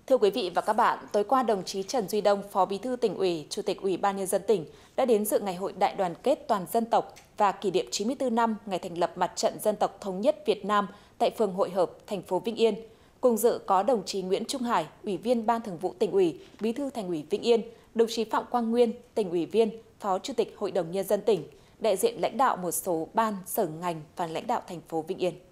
Thưa quý vị và các bạn, tối qua đồng chí Trần Duy Đông, Phó Bí thư Tỉnh ủy, Chủ tịch Ủy ban Nhân dân tỉnh đã đến dự Ngày hội Đại đoàn kết toàn dân tộc và kỷ niệm 94 năm ngày thành lập Mặt trận Dân tộc Thống nhất Việt Nam tại phường Hội Hợp, thành phố Vĩnh Yên. Cùng dự có đồng chí Nguyễn Trung Hải, Ủy viên Ban Thường vụ Tỉnh ủy, Bí thư Thành ủy Vĩnh Yên, đồng chí Phạm Quang Nguyên, Tỉnh ủy viên, Phó Chủ tịch Hội đồng Nhân dân tỉnh, đại diện lãnh đạo một số ban, sở ngành và lãnh đạo thành phố Vĩnh Yên.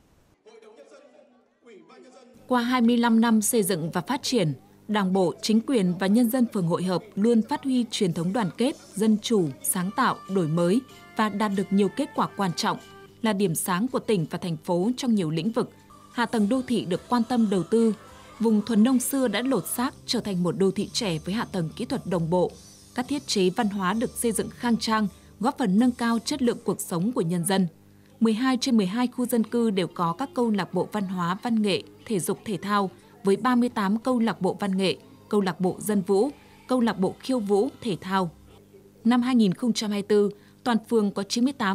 Qua 25 năm xây dựng và phát triển, Đảng bộ, chính quyền và nhân dân phường Hội Hợp luôn phát huy truyền thống đoàn kết, dân chủ, sáng tạo, đổi mới và đạt được nhiều kết quả quan trọng, là điểm sáng của tỉnh và thành phố trong nhiều lĩnh vực. Hạ tầng đô thị được quan tâm đầu tư, vùng thuần nông xưa đã lột xác trở thành một đô thị trẻ với hạ tầng kỹ thuật đồng bộ. Các thiết chế văn hóa được xây dựng khang trang, góp phần nâng cao chất lượng cuộc sống của nhân dân. 12 trên 12 khu dân cư đều có các câu lạc bộ văn hóa, văn nghệ, thể dục thể thao với 38 câu lạc bộ văn nghệ, câu lạc bộ dân vũ, câu lạc bộ khiêu vũ, thể thao. Năm 2024, toàn phường có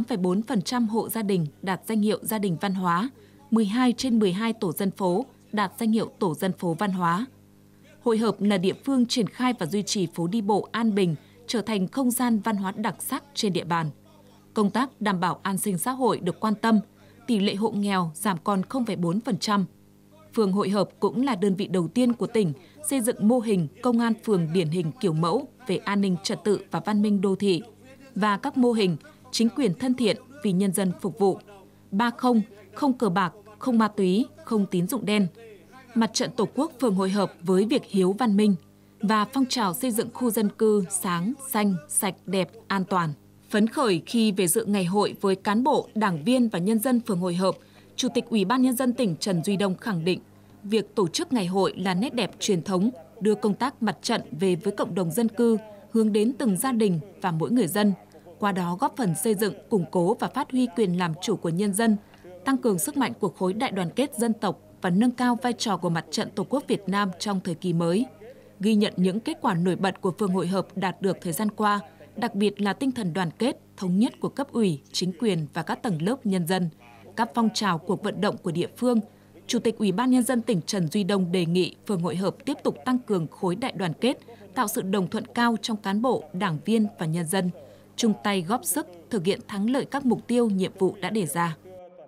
98,4% hộ gia đình đạt danh hiệu gia đình văn hóa, 12 trên 12 tổ dân phố đạt danh hiệu tổ dân phố văn hóa. Hội Hợp là địa phương triển khai và duy trì phố đi bộ An Bình trở thành không gian văn hóa đặc sắc trên địa bàn. Công tác đảm bảo an sinh xã hội được quan tâm, tỷ lệ hộ nghèo giảm còn 0,4%. Phường Hội Hợp cũng là đơn vị đầu tiên của tỉnh xây dựng mô hình công an phường điển hình kiểu mẫu về an ninh trật tự và văn minh đô thị và các mô hình chính quyền thân thiện vì nhân dân phục vụ. 30, không cờ bạc, không ma túy, không tín dụng đen. Mặt trận Tổ quốc phường Hội Hợp với việc hiếu văn minh và phong trào xây dựng khu dân cư sáng, xanh, sạch, đẹp, an toàn. Phấn khởi khi về dự ngày hội với cán bộ, đảng viên và nhân dân phường Hội Hợp, Chủ tịch Ủy ban Nhân dân tỉnh Trần Duy Đông khẳng định, việc tổ chức ngày hội là nét đẹp truyền thống, đưa công tác mặt trận về với cộng đồng dân cư, hướng đến từng gia đình và mỗi người dân, qua đó góp phần xây dựng, củng cố và phát huy quyền làm chủ của nhân dân, tăng cường sức mạnh của khối đại đoàn kết dân tộc và nâng cao vai trò của Mặt trận Tổ quốc Việt Nam trong thời kỳ mới. Ghi nhận những kết quả nổi bật của phường Hội Hợp đạt được thời gian qua, đặc biệt là tinh thần đoàn kết, thống nhất của cấp ủy, chính quyền và các tầng lớp nhân dân, các phong trào cuộc vận động của địa phương, Chủ tịch Ủy ban Nhân dân tỉnh Trần Duy Đông đề nghị phường Hội Hợp tiếp tục tăng cường khối đại đoàn kết, tạo sự đồng thuận cao trong cán bộ, đảng viên và nhân dân, chung tay góp sức thực hiện thắng lợi các mục tiêu, nhiệm vụ đã đề ra.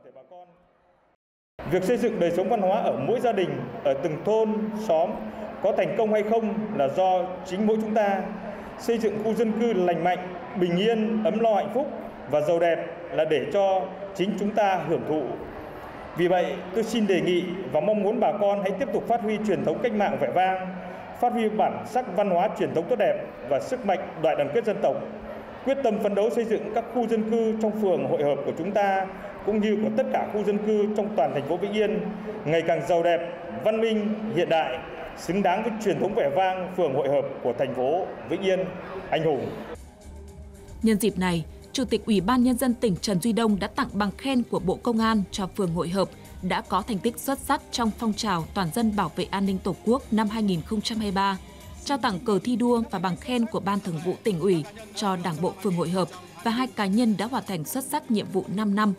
Việc xây dựng đời sống văn hóa ở mỗi gia đình, ở từng thôn, xóm có thành công hay không là do chính mỗi chúng ta. Xây dựng khu dân cư lành mạnh, bình yên, ấm no hạnh phúc và giàu đẹp là để cho chính chúng ta hưởng thụ. Vì vậy, tôi xin đề nghị và mong muốn bà con hãy tiếp tục phát huy truyền thống cách mạng vẻ vang, phát huy bản sắc văn hóa truyền thống tốt đẹp và sức mạnh đại đoàn kết dân tộc, quyết tâm phấn đấu xây dựng các khu dân cư trong phường Hội Hợp của chúng ta cũng như của tất cả khu dân cư trong toàn thành phố Vĩnh Yên ngày càng giàu đẹp, văn minh, hiện đại, xứng đáng với truyền thống vẻ vang phường Hội Hợp của thành phố Vĩnh Yên anh hùng. Nhân dịp này, Chủ tịch Ủy ban Nhân dân tỉnh Trần Duy Đông đã tặng bằng khen của Bộ Công an cho phường Hội Hợp đã có thành tích xuất sắc trong phong trào toàn dân bảo vệ an ninh Tổ quốc năm 2023, trao tặng cờ thi đua và bằng khen của Ban Thường vụ Tỉnh ủy cho Đảng bộ phường Hội Hợp và 2 cá nhân đã hoàn thành xuất sắc nhiệm vụ 5 năm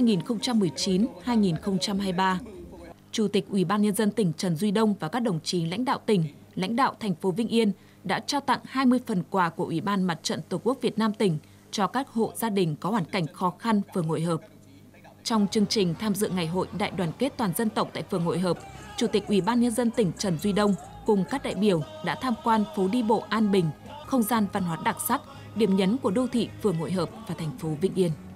2019-2023. Chủ tịch Ủy ban Nhân dân tỉnh Trần Duy Đông và các đồng chí lãnh đạo tỉnh, lãnh đạo thành phố Vĩnh Yên đã trao tặng 20 phần quà của Ủy ban Mặt trận Tổ quốc Việt Nam tỉnh cho các hộ gia đình có hoàn cảnh khó khăn phường Hội Hợp. Trong chương trình tham dự Ngày hội Đại đoàn kết toàn dân tộc tại phường Hội Hợp, Chủ tịch Ủy ban Nhân dân tỉnh Trần Duy Đông cùng các đại biểu đã tham quan phố đi bộ An Bình, không gian văn hóa đặc sắc, điểm nhấn của đô thị phường Hội Hợp và thành phố Vĩnh Yên.